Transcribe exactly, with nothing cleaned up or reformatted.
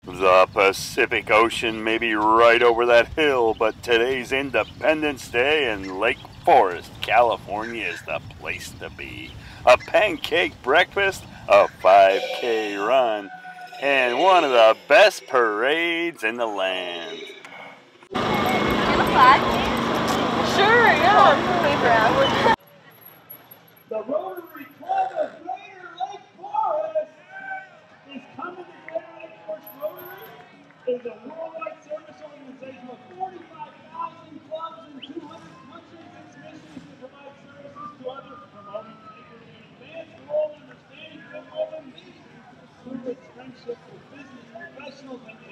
The Pacific Ocean may be right over that hill, but today's Independence Day in Lake Forest, California is the place to be. A pancake breakfast, a five K run, and one of the best parades in the land. And a flag? Sure, yeah. Wave around. The Rotary Club of Greater Lake Forest is coming to Greater Lake Forest. Rotary is a worldwide service organization with forty-five thousand clubs in two hundred countries. Its mission is to provide services to others, promoting integrity and advance the role and understanding of women through its friendship with business professionals and